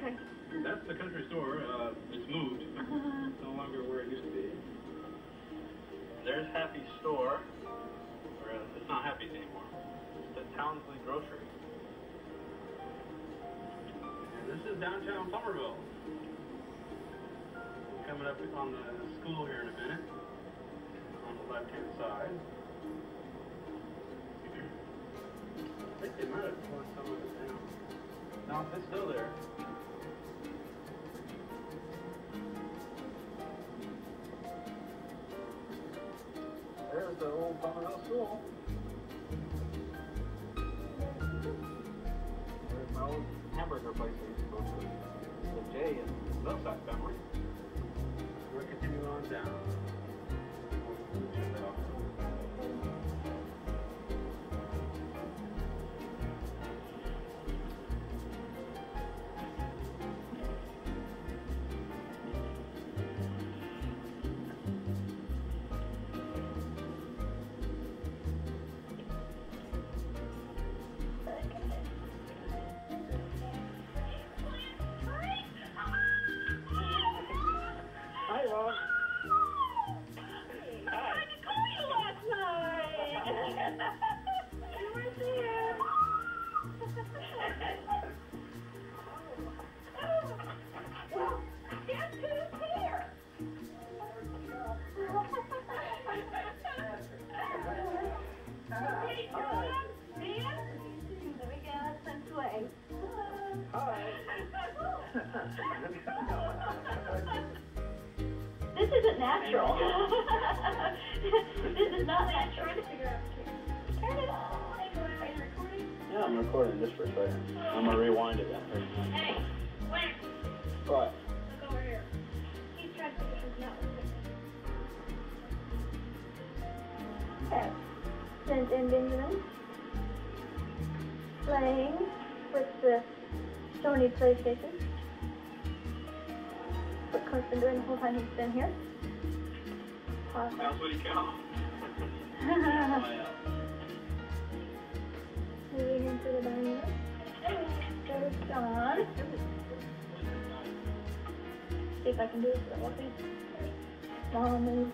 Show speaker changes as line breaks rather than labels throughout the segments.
That's the country store. It's moved. It's no longer where it used to be. There's Happy's store. Or, it's not Happy's anymore. It's the Townsley Grocery. And this is downtown Somerville. Coming up on the school here in a minute. On the left-hand side. I think they might have closed some of it down. No, it's still there. There's the old Somerville School. There's my old hamburger place I used to go to. The J in Millside family. We're continuing on down.
This isn't natural. This is not natural.
Trying to figure out.
Turn it on.
Are you recording?
Yeah, I'm recording just for a second. I'm gonna rewind it.
Hey, Lance,
What?
look over here. He's trying to figure something out.
Okay. Sent in Benjamin. Playing with the Sony PlayStation. What Coach's been doing the whole time he's been here. Awesome.
That's what he count.
Moving into the dining room. There's John. See if I can do this without walking. Mom move.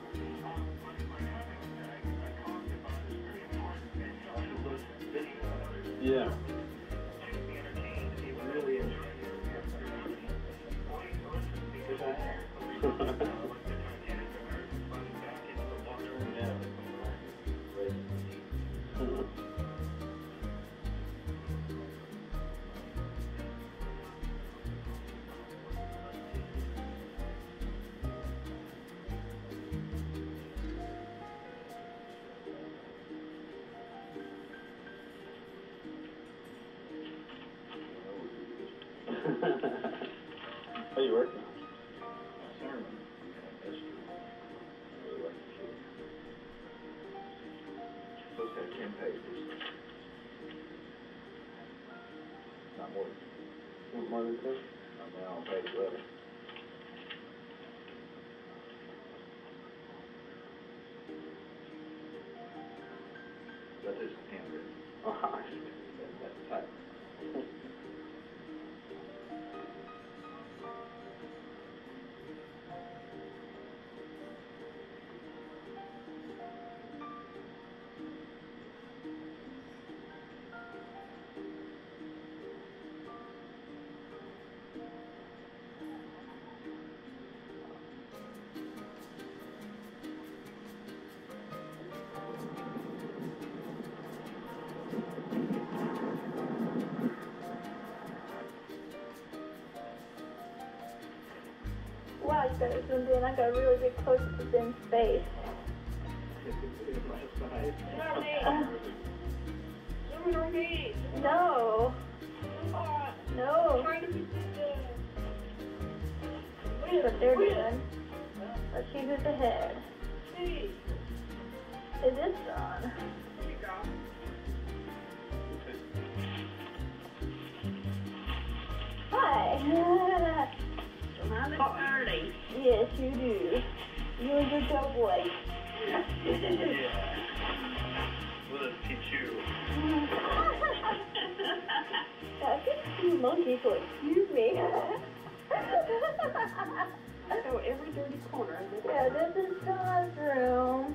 Yeah. What are you working on? Sermon. That's true. I really like the kid. Supposed to have 10 pages. Not more than 10? More than 10? I'm now on page 11. That is handwritten. Oh, that's tight.
Wow, you guys zoomed in. I got a really big close-up of Ben's face.
Zoom on me.
No. No.
Trying to be
That's what they're doing. Let's see who's ahead.
Hey,
Is this John?
there you go.
Hi.
I'm the party.
Yes, you do. You're a good boy.
Yeah. With this teach you?
I think you monkeys will excuse me.
So every dirty corner.
Yeah, this is John's room.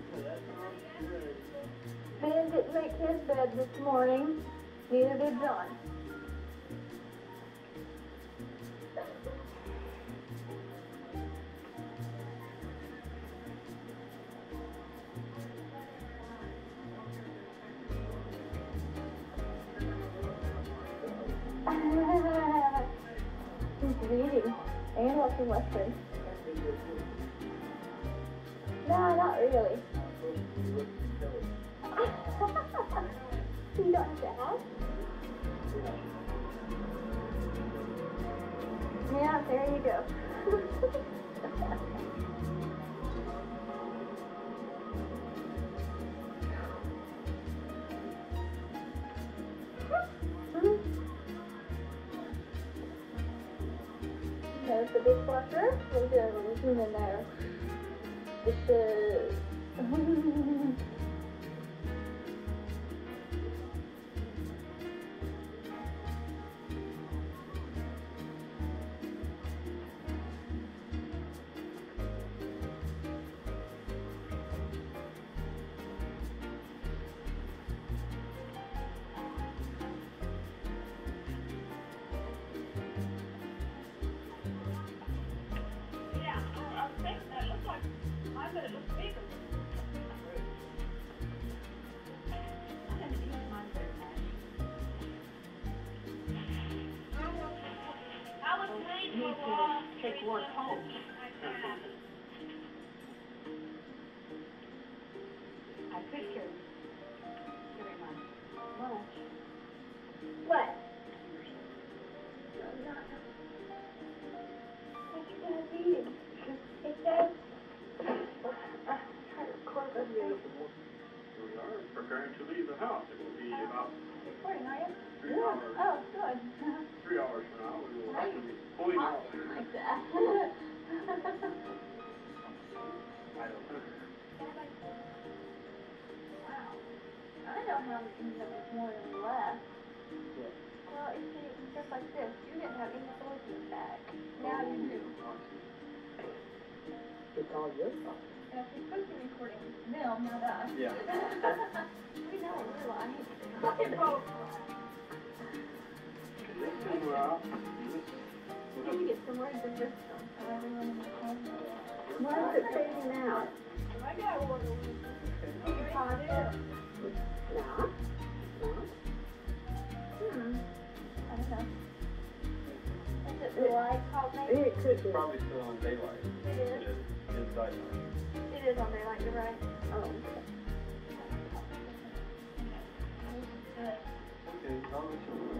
Ben didn't make his bed this morning. Neither did John. He's reading and watching Western. No, not really. You don't have to have? Yeah, there you go. There's the dishwasher. There's a little room in there. Dishes.
Yeah, I think that looks like, I bet it looks bigger. I haven't used mine very much. I was reading a lot. Take work home. I could carry my lunch.
What? What you gonna read? It says. Try to record this thing.
We are preparing to leave the house. It will be about
Recording, are you?
3 hours.
Oh, good.
3 hours from now, we will actually be pulling out.
Like that.
I don't know.
Wow. I know how we ended up with more than we left. Well, you see, it's just like this. You didn't have any toys in the bag. Now you do.
It's all your fault.
Yeah, she's supposed to be recording them, not us.
Yeah.
We know, we're lying.
Well,
We need to get some words in this one, so everyone in the home knows.
Why is it fading out?
I got one.
Hot air.
Not?
I don't know. Is it the light called maybe?
It could be.
probably still on daylight.
It is.
It is inside.
It is on daylight, you're right.
Oh.
Good.
Okay, I'll let you know.